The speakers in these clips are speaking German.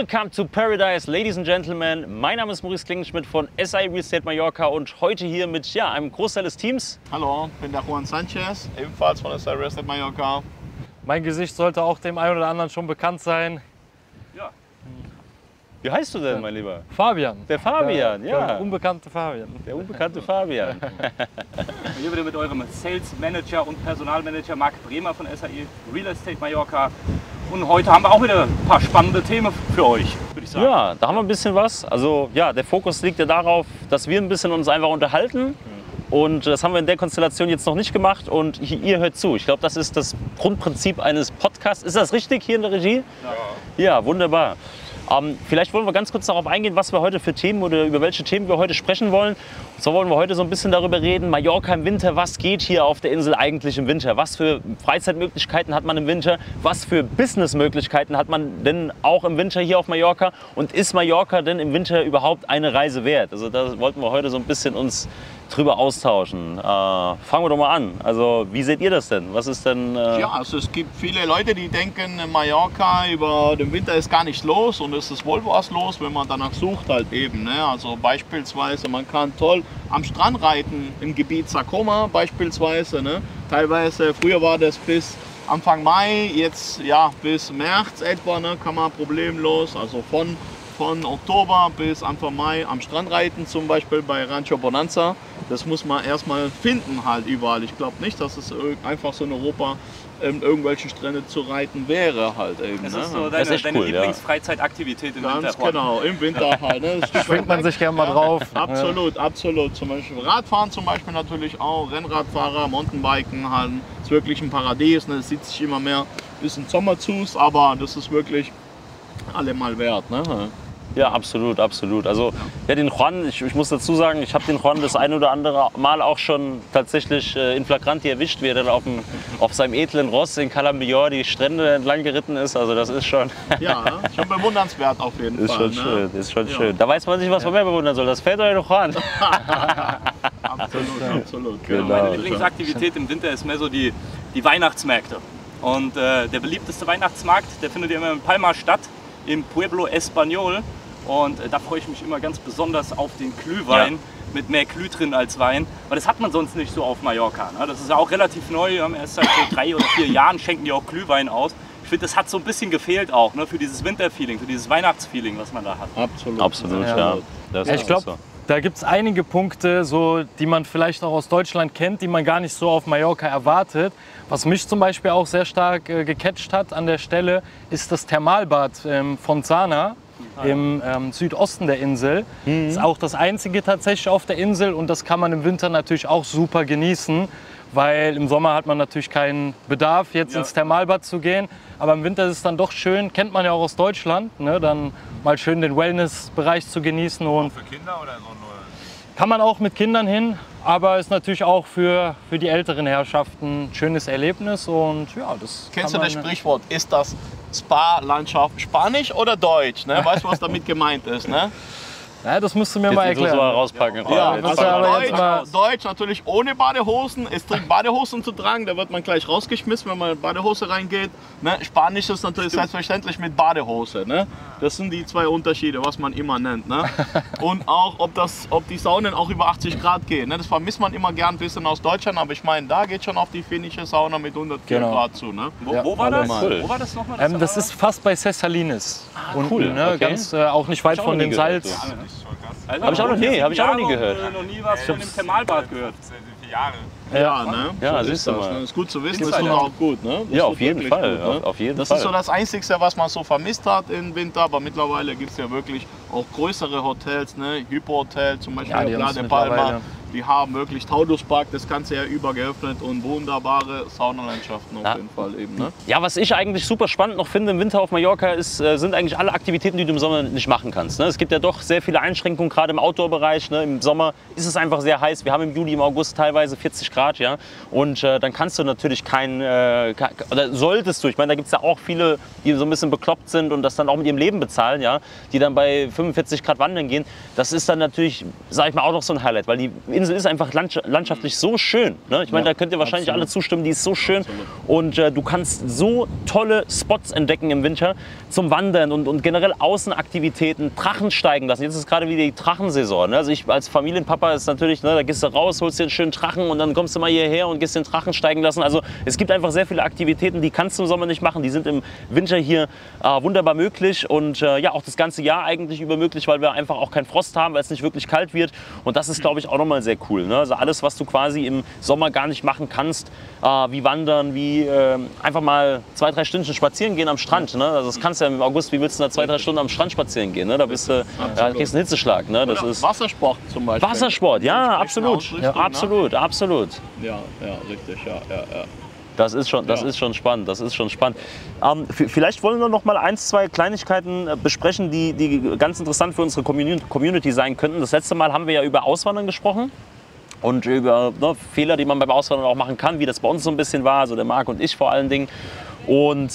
Welcome to Paradise, Ladies and Gentlemen. Mein Name ist Maurice Klingenschmidt von SI Real Estate Mallorca und heute hier mit einem Großteil des Teams. Hallo, ich bin der Juan Sanchez, ebenfalls von SI Real Estate Mallorca. Mein Gesicht sollte auch dem einen oder anderen schon bekannt sein. Ja. Wie heißt du denn, mein Lieber? Fabian. Der Fabian, ja. Der unbekannte Fabian. Der unbekannte Fabian. Hier wieder mit eurem Sales Manager und Personalmanager Marc Bremer von SI Real Estate Mallorca. Und heute haben wir auch wieder ein paar spannende Themen für euch, würde ich sagen. Ja, da haben wir ein bisschen was. Also ja, der Fokus liegt ja darauf, dass wir ein bisschen uns einfach unterhalten. Und das haben wir in der Konstellation jetzt noch nicht gemacht und ihr hört zu. Ich glaube, das ist das Grundprinzip eines Podcasts. Ist das richtig hier in der Regie? Ja. Ja, wunderbar. Vielleicht wollen wir ganz kurz darauf eingehen, was wir heute für Themen oder über welche Themen wir heute sprechen wollen. Und zwar wollen wir heute so ein bisschen darüber reden, Mallorca im Winter, was geht hier auf der Insel eigentlich im Winter? Was für Freizeitmöglichkeiten hat man im Winter? Was für Businessmöglichkeiten hat man denn auch im Winter hier auf Mallorca? Und ist Mallorca denn im Winter überhaupt eine Reise wert? Also da wollten wir heute so ein bisschen uns drüber austauschen. Fangen wir doch mal an. Also wie seht ihr das denn? Was ist denn? Ja, also es gibt viele Leute, die denken, in Mallorca über den Winter ist gar nichts los und es ist wohl was los, wenn man danach sucht halt eben. Ne? Also beispielsweise, man kann toll am Strand reiten im Gebiet Sacoma beispielsweise. Ne? Teilweise, früher war das bis Anfang Mai, jetzt ja bis März etwa, ne? Kann man problemlos, also von Oktober bis Anfang Mai am Strand reiten, zum Beispiel bei Rancho Bonanza. Das muss man erstmal finden halt überall. Ich glaube nicht, dass es einfach so in Europa irgendwelche Strände zu reiten wäre halt eben. Das ne? ist so Das ist echt deine cool, Lieblingsfreizeitaktivität im Ganz Winter. genau, im Winter halt. Ne? Schwingt man sich gerne mal drauf. Absolut, absolut. Zum Beispiel Radfahren zum Beispiel natürlich auch, Rennradfahrer, Mountainbiken halt. Ist wirklich ein Paradies. Ne? Es sieht sich immer mehr ein bisschen Sommer zu, aber das ist wirklich allemal wert. Ne? Ja, absolut, absolut. Also ja, den Juan, ich muss dazu sagen, ich habe den Juan das ein oder andere Mal auch schon tatsächlich in Flagranti erwischt, wie er dann auf seinem edlen Ross in Calambior die Strände entlang geritten ist. Also das ist schon, Ja, schon bewundernswert auf jeden ist Fall. schon ne? schön, ist schon Ja. schön. Da weiß man nicht, was man mehr bewundern soll. Das fällt euch doch an. Absolut, absolut. Genau. Meine Lieblingsaktivität im Winter ist mehr so die Weihnachtsmärkte. Und der beliebteste Weihnachtsmarkt, der findet immer in Palma statt, im Pueblo Español. Und da freue ich mich immer ganz besonders auf den Glühwein, mit mehr Glüh drin als Wein. Weil das hat man sonst nicht so auf Mallorca. Ne? Das ist ja auch relativ neu, wir haben erst seit so 3 oder 4 Jahren schenken die auch Glühwein aus. Ich finde, das hat so ein bisschen gefehlt auch, ne? Für dieses Winterfeeling, für dieses Weihnachtsfeeling, was man da hat. Absolut. Absolut, Ja. ja. Das Ja, ist ich glaube, so. da gibt es einige Punkte, so, die man vielleicht auch aus Deutschland kennt, die man gar nicht so auf Mallorca erwartet. Was mich zum Beispiel auch sehr stark gecatcht hat an der Stelle, ist das Thermalbad Fontana im Südosten der Insel. Ist auch das einzige tatsächlich auf der Insel und das kann man im Winter natürlich auch super genießen, weil im Sommer hat man natürlich keinen Bedarf, jetzt ins Thermalbad zu gehen. Aber im Winter ist es dann doch schön, kennt man ja auch aus Deutschland, ne? Dann mal schön den Wellness-Bereich zu genießen. Und Für Kinder oder so nur? kann man auch mit Kindern hin, aber ist natürlich auch für die älteren Herrschaften ein schönes Erlebnis. Und ja, das Kennst du kann das man, Sprichwort, ist das Spa-Landschaft Spanisch oder Deutsch? Ne? Weißt du, was damit gemeint ist? Ne? Ja, das musst du mir mal Jetzt musst du mal erklären. rauspacken. Ja, jetzt also aber jetzt mal- Deutsch natürlich ohne Badehosen. Es trägt Badehosen zu tragen, da wird man gleich rausgeschmissen, wenn man mit Badehose reingeht. Ne? Spanisch ist natürlich selbstverständlich mit Badehose. Ne? Das sind die zwei Unterschiede, was man immer nennt. Ne? Und auch, ob die Saunen auch über 80 Grad gehen. Ne? Das vermisst man immer gern ein bisschen aus Deutschland, aber ich meine, da geht schon auf die finnische Sauna mit 104 Genau. Grad zu. Ne? Wo war das? Cool. Wo war das nochmal? Das ist fast bei Cessalines. Unten, cool, ne? okay. Ganz auch nicht weit Hab ich auch von noch dem nie gehört, Salz. so. Das ist schon krass. Also, Hab ich auch noch nie, hab ich auch noch nie gehört. Noch nie was von dem Thermalbad gehört. 4 Jahre. Ja, ne? Ja, so siehst du ist das. mal. Ne? Ist gut zu wissen, Ist das ist halt auch gut. Ne? Das Ja, tut auf jeden wirklich Fall. gut, ne? Auf jeden Das Fall. ist so das Einzige, was man so vermisst hat im Winter, aber mittlerweile gibt es ja wirklich auch größere Hotels, ne? Hypo-Hotel zum Beispiel, Ja, die Playa haben's de Palma. mittlerweile. Die haben wirklich Taunuspark das ganze Jahr über geöffnet und wunderbare Saunalandschaften auf Ja. jeden Fall eben. Ne? Ja, was ich eigentlich super spannend noch finde im Winter auf Mallorca, sind eigentlich alle Aktivitäten, die du im Sommer nicht machen kannst. Ne? Es gibt ja doch sehr viele Einschränkungen, gerade im Outdoor-Bereich. Ne? Im Sommer ist es einfach sehr heiß. Wir haben im Juli, im August teilweise 40 Grad. Ja? Und dann kannst du natürlich oder solltest du, ich meine, da gibt es ja auch viele, die so ein bisschen bekloppt sind und das dann auch mit ihrem Leben bezahlen, ja? Die dann bei 45 Grad wandern gehen. Das ist dann natürlich, sage ich mal, auch noch so ein Highlight, weil die Insel ist einfach landschaftlich so schön. Ne? Ich meine, da könnt ihr wahrscheinlich alle zustimmen, die ist so schön. Und du kannst so tolle Spots entdecken im Winter zum Wandern und generell Außenaktivitäten, Drachen steigen lassen. Jetzt ist gerade wieder die Drachensaison. Ne? Also ich als Familienpapa ist natürlich, ne, da gehst du raus, holst dir einen schönen Drachen und dann kommst du mal hierher und gehst den Drachen steigen lassen. Also es gibt einfach sehr viele Aktivitäten, die kannst du im Sommer nicht machen. Die sind im Winter hier wunderbar möglich und ja, auch das ganze Jahr eigentlich über möglich, weil wir einfach auch keinen Frost haben, weil es nicht wirklich kalt wird. Und das ist, glaube ich, auch nochmal sehr cool. Ne? Also alles, was du quasi im Sommer gar nicht machen kannst, wie wandern, wie einfach mal 2-3 Stunden spazieren gehen am Strand. Ne? Also das kannst du ja im August, wie willst du da 2-3 Stunden am Strand spazieren gehen? Ne? Da bist du, da kriegst du einen Hitzeschlag. Ne? Das ist Wassersport zum Beispiel. Wassersport, ja, absolut. Ja. Absolut, absolut. Ja, richtig, ja. Das ist schon spannend. Das ist schon spannend. Vielleicht wollen wir noch mal 1-2 Kleinigkeiten besprechen, die ganz interessant für unsere Community sein könnten. Das letzte Mal haben wir ja über Auswandern gesprochen und über Fehler, die man beim Auswandern auch machen kann, wie das bei uns so ein bisschen war, also der Marc und ich vor allen Dingen. Und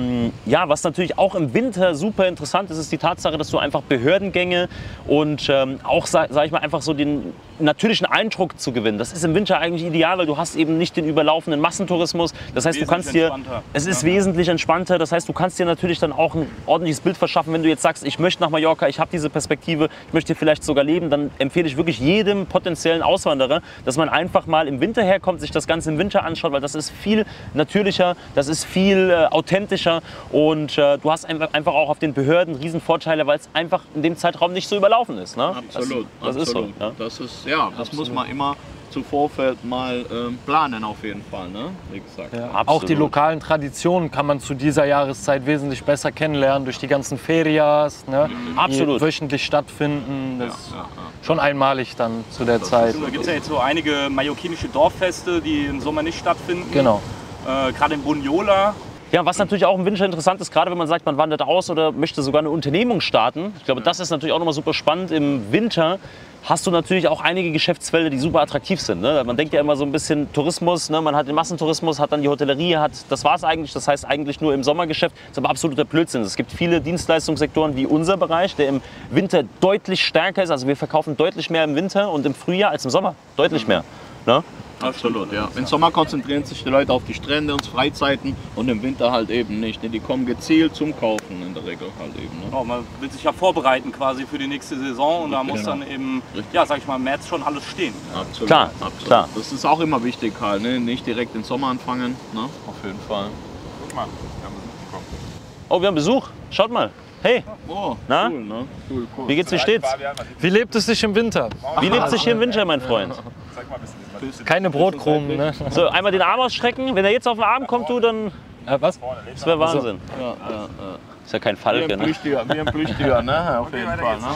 ja, was natürlich auch im Winter super interessant ist, ist die Tatsache, dass du einfach Behördengänge und auch, sag ich mal, einfach so den natürlichen Eindruck zu gewinnen. Das ist im Winter eigentlich ideal, weil du hast eben nicht den überlaufenden Massentourismus. Das heißt, du kannst dir, es ist wesentlich entspannter. Das heißt, du kannst dir natürlich dann auch ein ordentliches Bild verschaffen, wenn du jetzt sagst, ich möchte nach Mallorca, ich habe diese Perspektive, ich möchte hier vielleicht sogar leben, dann empfehle ich wirklich jedem potenziellen Auswanderer, dass man einfach mal im Winter herkommt, sich das Ganze im Winter anschaut, weil das ist viel natürlicher, das ist viel authentischer und du hast einfach auch auf den Behörden Riesenvorteile, weil es einfach in dem Zeitraum nicht so überlaufen ist. Ne? Absolut, das ist so. Ja? Das muss man immer zu Vorfeld mal planen auf jeden Fall, ne? Wie gesagt. Ja, auch die lokalen Traditionen kann man zu dieser Jahreszeit wesentlich besser kennenlernen durch die ganzen Ferias, ne? Absolut. Die wöchentlich stattfinden. Das ist schon einmalig dann zu der Zeit. Da gibt es ja jetzt so einige mallorquinische Dorffeste, die im Sommer nicht stattfinden. Genau. Gerade in Bunyola. Ja, was natürlich auch im Winter interessant ist, gerade wenn man sagt, man wandert aus oder möchte sogar eine Unternehmung starten. Ich glaube, das ist natürlich auch nochmal super spannend. Im Winter hast du natürlich auch einige Geschäftsfelder, die super attraktiv sind. Ne? Man denkt ja immer so ein bisschen Tourismus, ne? Man hat den Massentourismus, hat dann die Hotellerie, das war es eigentlich. Das heißt eigentlich nur im Sommergeschäft. Das ist aber absoluter Blödsinn. Es gibt viele Dienstleistungssektoren wie unser Bereich, der im Winter deutlich stärker ist. Also wir verkaufen deutlich mehr im Winter und im Frühjahr als im Sommer. Deutlich mehr. Ne? Absolut, ja. Im Sommer konzentrieren sich die Leute auf die Strände und Freizeiten und im Winter halt eben nicht. Die kommen gezielt zum Kaufen in der Regel halt eben. Ne? Oh, man will sich ja vorbereiten quasi für die nächste Saison und da muss dann eben, ja, sag ich mal, im März schon alles stehen. Absolut, klar, absolut. Klar. Das ist auch immer wichtig halt, ne? Nicht direkt im Sommer anfangen, ne? Auf jeden Fall. Guck mal, wir haben Besuch bekommen. Oh, wir haben Besuch. Schaut mal. Hey, Oh, Na? cool, ne? Cool. wie geht's, wie steht's? Fabian, was Wie lebt es sich im Winter? Wie lebt sich hier im Winter, mein Freund? Sag mal ein bisschen. Keine Brotkrumen, ne? So, einmal den Arm ausstrecken. Wenn er jetzt auf den Arm kommt, du, dann Was? das wäre Wahnsinn. Ja. Ist ja kein Wie Falke, ein ne? Plüschtiger, ne? Auf jeden Fall, ne?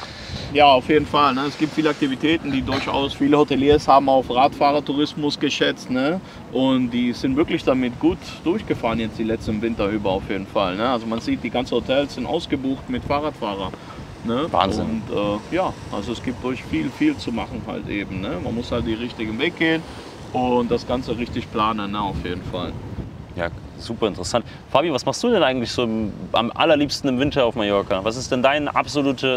Ja, auf jeden Fall. Ne? Es gibt viele Aktivitäten, die durchaus viele Hoteliers haben auf Radfahrertourismus geschätzt. Ne? Und die sind wirklich damit gut durchgefahren jetzt die letzten Winter über auf jeden Fall. Ne? Also man sieht, die ganzen Hotels sind ausgebucht mit Fahrradfahrern. Ne? Wahnsinn. Und ja, also es gibt durch viel zu machen halt eben. Ne? Man muss halt den richtigen Weg gehen und das Ganze richtig planen, ne? Auf jeden Fall. Ja, super interessant. Fabi, was machst du denn eigentlich so am allerliebsten im Winter auf Mallorca? Was ist denn deine absolute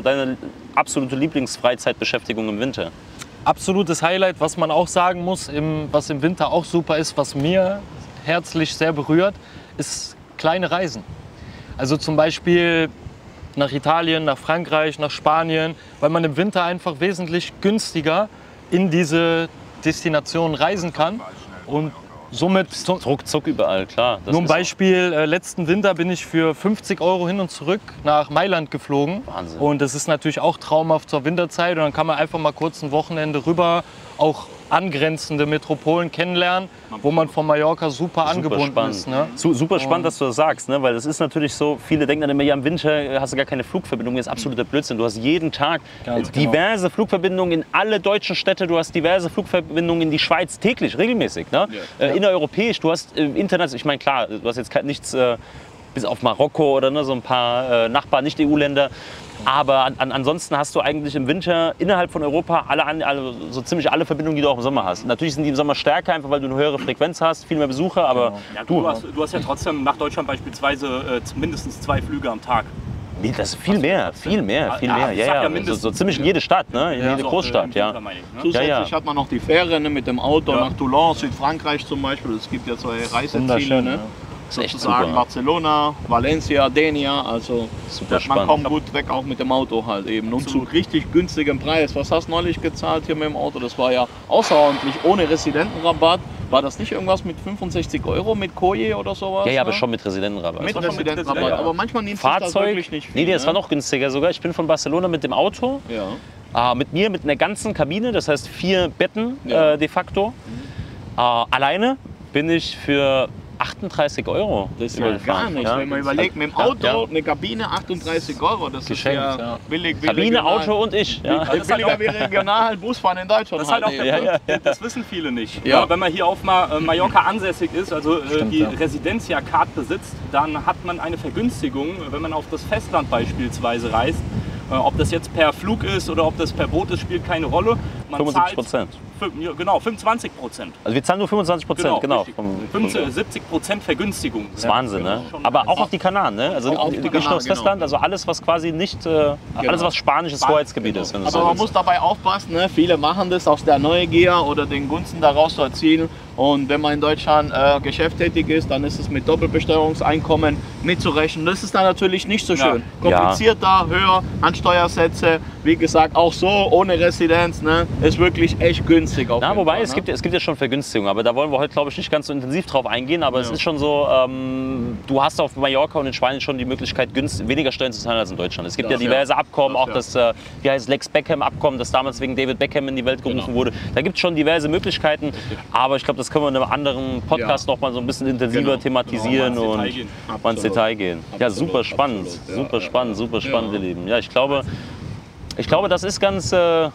Lieblingsfreizeitbeschäftigung im Winter? Absolutes Highlight, was man auch sagen muss, was im Winter auch super ist, was mir herzlich sehr berührt, ist kleine Reisen. Also zum Beispiel nach Italien, nach Frankreich, nach Spanien, weil man im Winter einfach wesentlich günstiger in diese Destinationen reisen kann und somit Ruckzuck überall, klar. Das nur ein ist Beispiel, letzten Winter bin ich für 50 € hin und zurück nach Mailand geflogen. Wahnsinn. Und das ist natürlich auch traumhaft zur Winterzeit. Und dann kann man einfach mal kurz ein Wochenende rüber, auch angrenzende Metropolen kennenlernen, wo man von Mallorca super angebunden spannend. ist. Ne? Super spannend, dass du das sagst, ne? Weil es ist natürlich so, viele denken dann immer, ja, im Winter hast du gar keine Flugverbindung, das ist absoluter Blödsinn. Du hast jeden Tag Ganz diverse Flugverbindungen in alle deutschen Städte, du hast diverse Flugverbindungen in die Schweiz täglich, regelmäßig, ne? Innereuropäisch, du hast international, ich meine klar, du hast jetzt nichts bis auf Marokko oder ne, so ein paar Nachbarn, nicht EU-Länder. Aber ansonsten hast du eigentlich im Winter innerhalb von Europa so ziemlich alle Verbindungen, die du auch im Sommer hast. Natürlich sind die im Sommer stärker, einfach weil du eine höhere Frequenz hast, viel mehr Besucher, aber Ja, du hast ja trotzdem nach Deutschland beispielsweise mindestens 2 Flüge am Tag. Nee, das ist viel mehr, viel mehr, viel mehr. ich sag Ja, ja. mindestens. So ziemlich in jede Stadt, ne? In jede Also, Großstadt, im ja. Winter meine ich, ne? Zusätzlich Ja, ja. hat man noch die Fähre, ne, mit dem Auto Ja. nach Toulon, Südfrankreich zum Beispiel. Es gibt ja zwei Reiseziele, Wunderschön, ne? ja. Das ist echt Sozusagen super. Barcelona, Valencia, Denia. Also Super man spannend. kommt gut weg, auch mit dem Auto halt eben. Und zu richtig günstigem Preis. Was hast du neulich gezahlt hier mit dem Auto? Das war ja außerordentlich. Ohne Residentenrabatt. War das nicht irgendwas mit 65 € mit Koje oder sowas? Ja, ja, ne? aber schon mit Residentenrabatt. Mit war schon mit Residentenrabatt. Residentenrabatt. Aber manchmal nimmt sich das Fahrzeug, wirklich nicht viel. nee, das ne? war noch günstiger sogar. Ich bin von Barcelona mit dem Auto, Ja. mit mir, mit einer ganzen Kabine, das heißt 4 Betten Ja. de facto. Alleine bin ich für 38 € Das ist ja übergefahren. gar nichts. Ja. Wenn man überlegt, mit dem Auto, Ja. eine Kabine, 38 €. Das Geschenkt, ist ja ja. billig. Kabine, regional. Auto und ich. Ja. Das ist halt Billiger auch- wie regional Busfahren in Deutschland. Das ist halt auch eben. der Punkt, das wissen viele nicht. Ja. Ja. Wenn man hier auf Mallorca ansässig ist, also Stimmt, die ja. Residencia-Card besitzt, dann hat man eine Vergünstigung, wenn man auf das Festland beispielsweise reist. Ob das jetzt per Flug ist oder ob das per Boot ist, spielt keine Rolle. Man 75%. Ja, genau, 25%. Also wir zahlen nur 25%, genau. richtig. 70% Vergünstigung. Das ist Wahnsinn, ne? Schon Aber auch auf die Kanaren, ne? Also Auch auf die nicht Kanaren, nur aufs Festland, genau. also alles, was quasi nicht, alles, was spanisches Hoheitsgebiet ist. Wenn du Aber so man willst. muss dabei aufpassen, ne? Viele machen das aus der Neugier oder den Gunsten daraus zu erzielen. Und wenn man in Deutschland geschäftstätig ist, dann ist es mit Doppelbesteuerungseinkommen mitzurechnen. Das ist dann natürlich nicht so schön. Ja. Komplizierter, höher an Steuersätze. Wie gesagt, auch so ohne Residenz, ne? Ist wirklich echt günstig. Auf Na, jeden wobei, Fall, es ne? gibt ja schon Vergünstigungen, aber da wollen wir heute, glaube ich, nicht ganz so intensiv drauf eingehen. Aber es Ja. ist schon so, du hast auf Mallorca und in Spanien schon die Möglichkeit, weniger Steuern zu zahlen als in Deutschland. Es gibt ja Das diverse ja. Abkommen, Das auch das, wie heißt Lex Beckham-Abkommen, das damals wegen David Beckham in die Welt gerufen Genau. wurde. Da gibt es schon diverse Möglichkeiten, aber ich glaube, das können wir in einem anderen Podcast Ja. noch mal so ein bisschen intensiver Genau. thematisieren Genau, mal und ins Detail gehen. mal ins Detail gehen. Ja, Absolut, super spannend, absolut. Ja, super ja, spannend, ja. super spannend, Ja. ihr Lieben. Ja, ich glaube, das ist ganz...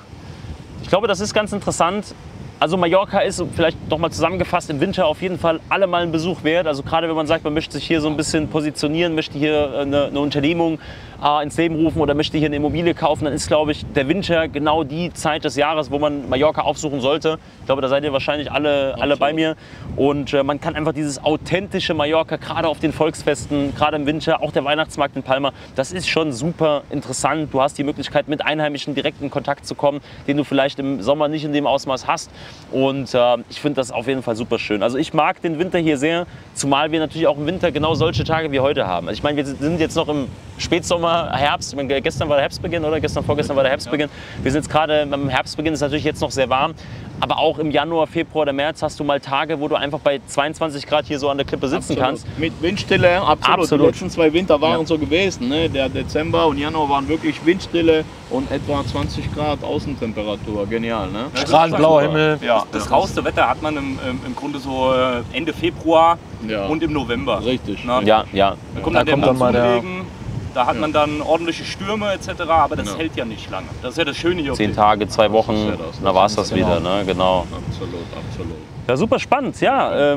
Ich glaube, das ist ganz interessant. Also Mallorca ist, vielleicht nochmal zusammengefasst, im Winter auf jeden Fall allemal ein Besuch wert. Also gerade wenn man sagt, man möchte sich hier so ein bisschen positionieren, möchte hier eine Unternehmung ins Leben rufen oder möchte hier eine Immobilie kaufen, dann ist, glaube ich, der Winter genau die Zeit des Jahres, wo man Mallorca aufsuchen sollte. Ich glaube, da seid ihr wahrscheinlich alle bei mir. Und man kann einfach dieses authentische Mallorca, gerade auf den Volksfesten, gerade im Winter, auch der Weihnachtsmarkt in Palma, das ist schon super interessant. Du hast die Möglichkeit, mit Einheimischen direkt in Kontakt zu kommen, den du vielleicht im Sommer nicht in dem Ausmaß hast. Und ich finde das auf jeden Fall super schön. Also ich mag den Winter hier sehr, zumal wir natürlich auch im Winter genau solche Tage wie heute haben. Also ich meine, wir sind jetzt noch im Spätsommer, Herbst. Ich meine, gestern war der Herbstbeginn, oder? Vorgestern war der Herbstbeginn. Wir sind jetzt gerade beim Herbstbeginn, ist natürlich jetzt noch sehr warm. Aber auch im Januar, Februar oder März hast du mal Tage, wo du einfach bei 22 Grad hier so an der Klippe sitzen kannst. Mit Windstille, absolut. Absolut. Die letzten 2 Winter waren Ja. so gewesen. Ne? Der Dezember und Januar waren wirklich Windstille und etwa 20 Grad Außentemperatur. Genial, ne? Strahlend blauer Himmel. Ja, Das rauste Wetter hat man im Grunde so Ende Februar Ja. und im November. Richtig. Na, Ja, ja. Da kommt Da dann der kommt dann mal der- Monsunregen, da hat man dann ordentliche Stürme etc., aber das Ja. hält ja nicht lange. Das ist ja das Schöne hier. auf 10 dem- Tage, 2 Wochen, ja das. dann war es das wieder. Ne? Genau. Absolut, absolut. Ja, super spannend. Ja,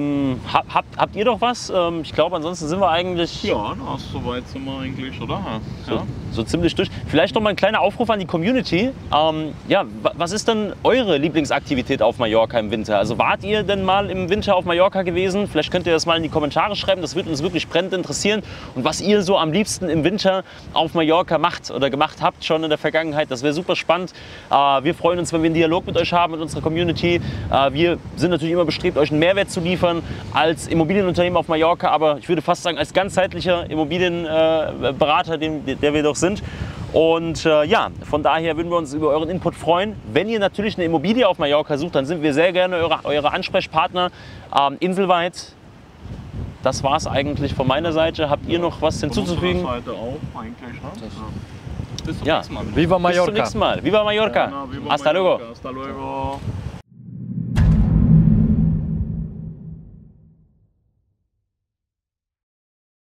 habt ihr doch was? Ich glaube, ansonsten sind wir eigentlich Ja, na, soweit sind wir eigentlich, oder? Ja. so ziemlich durch. Vielleicht noch mal ein kleiner Aufruf an die Community. Ja, was ist denn eure Lieblingsaktivität auf Mallorca im Winter? Also wart ihr denn mal im Winter auf Mallorca gewesen? Vielleicht könnt ihr das mal in die Kommentare schreiben. Das würde uns wirklich brennend interessieren. Und was ihr so am liebsten im Winter auf Mallorca macht oder gemacht habt schon in der Vergangenheit, das wäre super spannend. Wir freuen uns, wenn wir einen Dialog mit euch haben, mit unserer Community. Wir sind natürlich immer bestrebt, euch einen Mehrwert zu liefern als Immobilienunternehmen auf Mallorca, aber ich würde fast sagen, als ganzheitlicher Immobilienberater, der wir doch sind. Und ja, von daher würden wir uns über euren Input freuen. Wenn ihr natürlich eine Immobilie auf Mallorca sucht, dann sind wir sehr gerne eure Ansprechpartner inselweit. Das war es eigentlich von meiner Seite. Habt ihr noch was hinzuzufügen? Von unserer Seite auch eigentlich, ne? Bis zum Ja. nächsten Mal. Viva Bis Mallorca. zum nächsten Mal. Viva Mallorca. Ja, na, wie bei Hasta luego. Mallorca. Hasta luego.